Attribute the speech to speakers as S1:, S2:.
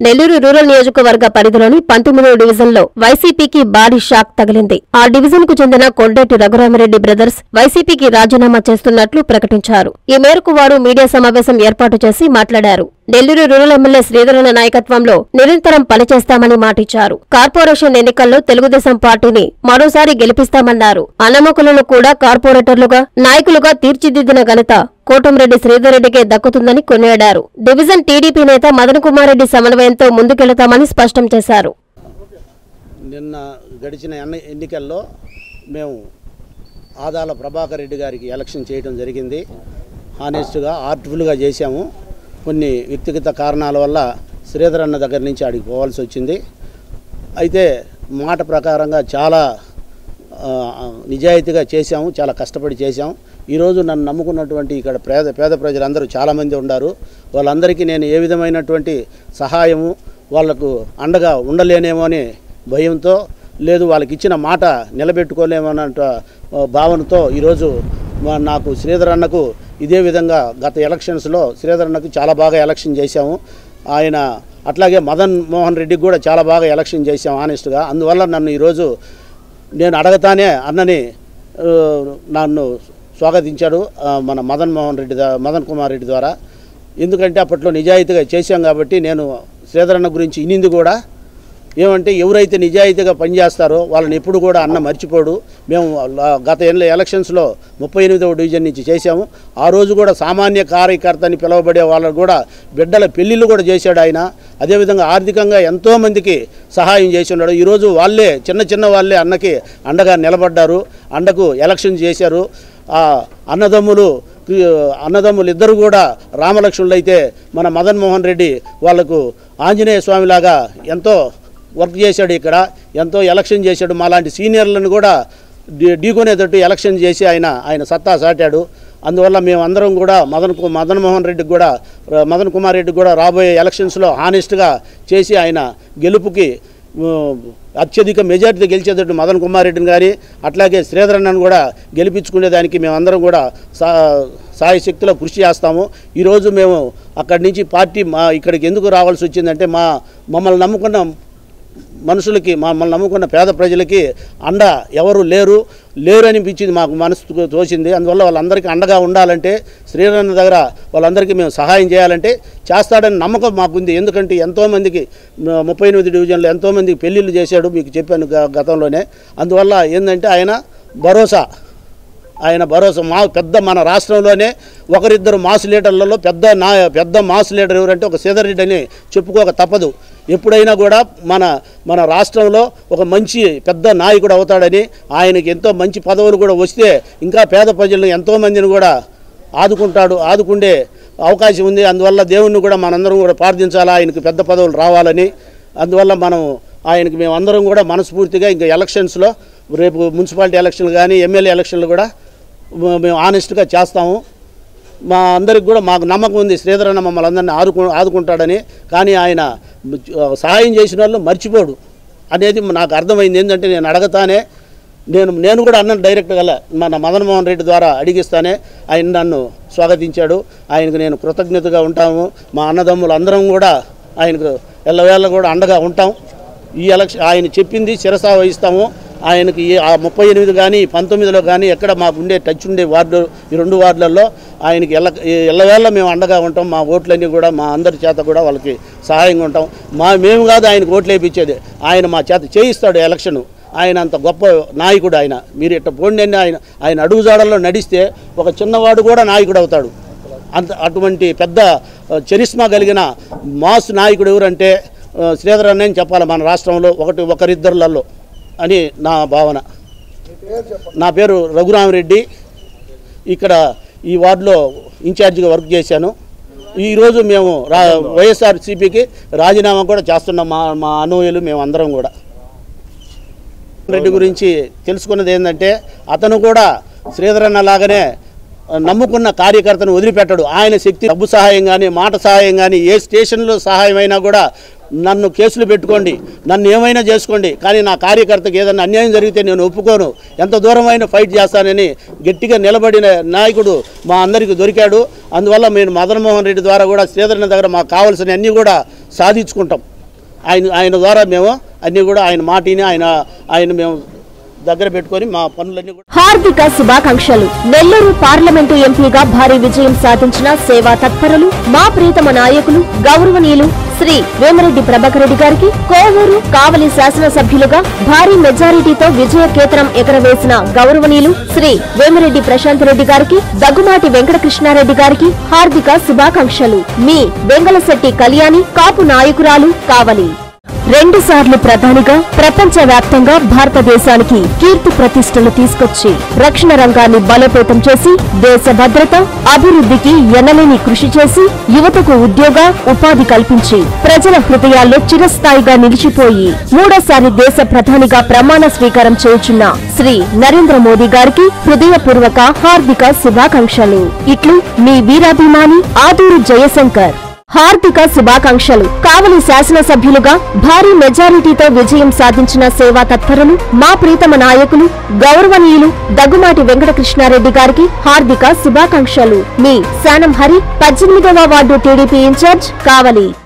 S1: Nellore rural నియోజకవర్గ పరిధిలోని 19వ డివిజన్లో వైసీపీకి భారీ షాక్ తగిలింది. ఆ డివిజన్కు చెందిన కొండేటి రఘురామిరెడ్డి బ్రదర్స్ వైసీపీకి రాజీనామా చేస్తున్నట్లు ప్రకటించారు. ఈ మేరకు వారు మీడియా సమావేశం ఏర్పాటు చేసి మాట్లాడారు. నెల్లూరు రూరల్ ఎమ్మెల్యే శ్రీధరన్న నాయకత్వంలో నిరంతరం పనిచేస్తామని మాటిచ్చారు. కార్పొరేషన్ ఎన్నికల్లో తెలుగుదేశం పార్టీని మరోసారి గెలిపిస్తామన్నారు. అన్నమకులను కూడా కార్పొరేటర్లుగా, నాయకులుగా తీర్చిదిద్దిన ఘనత కోటంరెడ్డి శ్రీధర్ రెడ్డికే దక్కుతుందని కొనియాడారు. డివిజన్ టీడీపీ నేత మదన్ కుమార్ రెడ్డి సమన్వయంతో ముందుకెళతామని స్పష్టం చేశారు.
S2: నిన్న గడిచిన ఎన్నికల్లో మేము ఆదాల ప్రభాకర్ రెడ్డి గారికి ఎలక్షన్ చేయడం జరిగింది. హానెస్ట్గా, ఆర్ట్ఫుల్గా చేశాము. కొన్ని వ్యక్తిగత కారణాల వల్ల శ్రీధర్ అన్న దగ్గర నుంచి ఆడికి పోవాల్సి వచ్చింది. అయితే మాట ప్రకారంగా చాలా నిజాయితీగా చేశాము, చాలా కష్టపడి చేశాము. ఈరోజు నన్ను నమ్ముకున్నటువంటి ఇక్కడ పేద ప్రజలందరూ చాలామంది ఉన్నారు. వాళ్ళందరికీ నేను ఏ విధమైనటువంటి సహాయము, వాళ్లకు అండగా ఉండలేనేమో అని భయంతో, లేదు వాళ్ళకి ఇచ్చిన మాట నిలబెట్టుకోలేమన్న భావనతో ఈరోజు నాకు శ్రీధర్ అన్నకు ఇదే విధంగా గత ఎలక్షన్స్లో శ్రీధర్ అన్నకు చాలా బాగా ఎలక్షన్ చేశాము. ఆయన అట్లాగే మదన్ మోహన్ రెడ్డికి కూడా చాలా బాగా ఎలక్షన్ చేశాము హానెస్ట్గా. అందువల్ల నన్ను ఈరోజు నేను అడగతానే అన్నని నన్ను స్వాగతించాడు మన మదన్ కుమార్ రెడ్డి ద్వారా. ఎందుకంటే అప్పట్లో నిజాయితీగా చేశాం కాబట్టి నేను శ్రీధర్ అన్న గురించి ఇనింది కూడా ఏమంటే, ఎవరైతే నిజాయితీగా పనిచేస్తారో వాళ్ళని ఎప్పుడు కూడా అన్న మర్చిపోడు. మేము గత ఎలక్షన్స్లో 38వ డివిజన్ నుంచి చేశాము. ఆ రోజు కూడా సామాన్య కార్యకర్త అని పిలువబడే వాళ్ళకు కూడా బిడ్డల పెళ్ళిళ్ళు కూడా చేశాడు ఆయన. అదేవిధంగా ఆర్థికంగా ఎంతోమందికి సహాయం చేసి ఉన్నాడు. ఈరోజు వాళ్ళే చిన్న వాళ్ళే అన్నకి అండగా నిలబడ్డారు, అండకు ఎలక్షన్ చేశారు. అన్నదమ్ములు ఇద్దరు కూడా రామలక్ష్మణులు అయితే మన మదన్ మోహన్ రెడ్డి వాళ్లకు ఆంజనేయ స్వామిలాగా ఎంతో వర్క్ చేశాడు. ఇక్కడ ఎంతో ఎలక్షన్ చేశాడు. మాలాంటి సీనియర్లను కూడా ఢీకొనేటట్టు ఎలక్షన్ చేసి ఆయన సత్తా సాటాడు. అందువల్ల మేమందరం కూడా మదన్ కుమార్ రెడ్డి కూడా రాబోయే ఎలక్షన్స్లో హానెస్ట్గా చేసి ఆయన గెలుపుకి అత్యధిక మెజార్టీతో గెలిచేటట్టు మదన్ కుమార్ రెడ్డిని కానీ అట్లాగే శ్రీధర్ అన్నను కూడా గెలిపించుకునేదానికి మేమందరం కూడా సాయశక్తిలో కృషి చేస్తాము. ఈరోజు మేము అక్కడి నుంచి పార్టీ ఇక్కడికి ఎందుకు రావాల్సి వచ్చిందంటే మమ్మల్ని నమ్ముకున్న మనుషులకి, మమ్మల్ని నమ్ముకున్న పేద ప్రజలకి అండ ఎవరు లేరు అనిపించింది, మాకు మనసు తోచింది. అందువల్ల వాళ్ళందరికీ అండగా ఉండాలంటే శ్రీధరన్న దగ్గర వాళ్ళందరికీ మేము సహాయం చేయాలంటే చేస్తాడని నమ్మకం మాకుంది. ఎందుకంటే ఎంతోమందికి 38వ డివిజన్లో ఎంతోమందికి పెళ్ళిళ్ళు చేశాడు, మీకు చెప్పాను గతంలోనే. అందువల్ల ఏంటంటే ఆయన భరోసా మన రాష్ట్రంలోనే ఒకరిద్దరు మాస్ లీడర్లలో పెద్ద మాస్ లీడర్ ఎవరంటే ఒక శ్రీధర్ రెడ్డి అని చెప్పుకోక తప్పదు. ఎప్పుడైనా కూడా మన రాష్ట్రంలో ఒక మంచి పెద్ద నాయకుడు అవుతాడని, ఆయనకి ఎంతో మంచి పదవులు కూడా వస్తే ఇంకా పేద ప్రజలను ఎంతోమందిని కూడా ఆదుకుండే అవకాశం ఉంది. అందువల్ల దేవుణ్ణి కూడా మనందరం కూడా ప్రార్థించాలా, ఆయనకి పెద్ద పదవులు రావాలని. అందువల్ల ఆయనకి మేమందరం కూడా మనస్ఫూర్తిగా ఇంకా ఎలక్షన్స్లో రేపు మున్సిపాలిటీ ఎలక్షన్లు కానీ ఎమ్మెల్యే ఎలక్షన్లు కూడా మేము ఆనెస్ట్గా చేస్తాము. మా అందరికి కూడా మాకు నమ్మకం ఉంది శ్రీధర్ అన్న మమ్మల్ని అందరినీ ఆదుకుంటాడని. కానీ ఆయన సహాయం చేసిన వాళ్ళు మర్చిపోడు అనేది నాకు అర్థమైంది. ఏంటంటే నేను అడగతానే నేను కూడా అన్నను డైరెక్ట్గా మన మదన్ మోహన్ రెడ్డి ద్వారా అడిగిస్తానే ఆయన నన్ను స్వాగతించాడు. ఆయనకు నేను కృతజ్ఞతగా ఉంటాము. మా అన్నదమ్ములు అందరం కూడా ఆయనకు ఎల్లవేళ కూడా అండగా ఉంటాం. ఈ ఎలక్షన్ ఆయన చెప్పింది శిరసా వహిస్తాము. ఆయనకి 38 కానీ 19లో కానీ ఎక్కడ మాకు ఉండే టచ్ ఉండే వార్డు, ఈ 2 వార్డులలో ఆయనకి ఎల్లవేళ మేము అండగా ఉంటాం. మా ఓట్లన్నీ కూడా మా అందరి చేత కూడా వాళ్ళకి సహాయంగా ఉంటాం. మేము కాదు ఆయనకు ఓట్లు వేయించేది, ఆయన మా చేత చేయిస్తాడు ఎలక్షను. ఆయన అంత గొప్ప నాయకుడు. ఆయన మీరు ఇట్ట పోండి అని ఆయన అడుగుజాడల్లో నడిస్తే ఒక చిన్నవాడు కూడా నాయకుడు అవుతాడు. అటువంటి పెద్ద చరిస్మా కలిగిన మాస్ నాయకుడు ఎవరంటే శ్రీధర్ అన్న అని చెప్పాలి మన రాష్ట్రంలో ఒకరిద్దరులలో అని నా భావన. నా పేరు రఘురామిరెడ్డి. ఇక్కడ ఈ వార్డులో ఇన్ఛార్జిగా వర్క్ చేశాను. ఈరోజు మేము వైఎస్ఆర్సీపీకి రాజీనామా కూడా చేస్తున్నాం. మా అనుయాయులు మేము అందరం కూడా. రెడ్డి గురించి తెలుసుకున్నది ఏంటంటే, అతను కూడా శ్రీధర్ అన్న లాగానే నమ్ముకున్న కార్యకర్తను వదిలిపెట్టాడు. ఆయన శక్తి, డబ్బు సహాయం కానీ మాట సహాయం కానీ, ఏ స్టేషన్లో సహాయం అయినా కూడా నన్ను కేసులు పెట్టుకోండి, నన్ను ఏమైనా చేసుకోండి, కానీ నా కార్యకర్తకి ఏదైనా అన్యాయం జరిగితే నేను ఒప్పుకోను, ఎంత దూరమైన ఫైట్ చేస్తానని గట్టిగా నిలబడిన నాయకుడు మా అందరికీ దొరికాడు. అందువల్ల మేము మదన్ మోహన్ రెడ్డి ద్వారా కూడా శ్రీధర్ దగ్గర మాకు కావాల్సిన అన్నీ కూడా సాధించుకుంటాం. ఆయన ద్వారా మేము అన్నీ కూడా ఆయన మాటిని ఆయన మేము దగ్గర పెట్టుకొని మా పనులన్నీ కూడా.
S1: హార్దిక శుభాకాంక్షలు. నెల్లూరు పార్లమెంటు ఎంపీగా భారీ విజయం సాధించిన సేవా తత్పరులు మా ప్రీతమ నాయకులు గౌరవనీయులు శ్రీ వేమిరెడ్డి ప్రభాకర్ రెడ్డి గారికి, కోవూరు కావలి శాసనసభ్యులుగా భారీ మెజారిటీతో విజయ కేతనం ఎగరవేసిన గౌరవనీయులు శ్రీ వేమిరెడ్డి ప్రశాంత్ రెడ్డి గారికి, దగ్గుమాటి వెంకటకృష్ణారెడ్డి గారికి హార్దిక శుభాకాంక్షలు. మీ వెంగళశెట్టి కళ్యాణి, కాపు నాయకురాలు, కావలి. 2 సార్లు ప్రధానిగా ప్రపంచ వ్యాప్తంగా భారతదేశానికి కీర్తి ప్రతిష్టలు తీసుకొచ్చి రక్షణ రంగాన్ని బలోపేతం చేసి దేశ భద్రత అభివృద్ధికి ఎనలేని కృషి చేసి యువతకు ఉద్యోగ ఉపాధి కల్పించి ప్రజల హృదయాల్లో చిరస్థాయిగా నిలిచిపోయి 3వ దేశ ప్రధానిగా ప్రమాణ స్వీకారం చేయుచున్న శ్రీ నరేంద్ర మోదీ గారికి హృదయపూర్వక హార్దిక శుభాకాంక్షలు. ఇట్లు మీ వీరాభిమాని ఆదూరు జయశంకర్. హార్దిక శుభాకాంక్షలు. కావలి శాసనసభ్యులుగా భారీ మెజారిటీతో విజయం సాధించిన సేవా తత్పరులు మా ప్రీతమ నాయకులు గౌరవనీయులు దగ్గుమాటి వెంకటకృష్ణారెడ్డి గారికి హార్దిక శుభాకాంక్షలు. మీ శానం హరి, 18వ వార్డు టీడీపీ ఇన్ఛార్జ్, కావలి.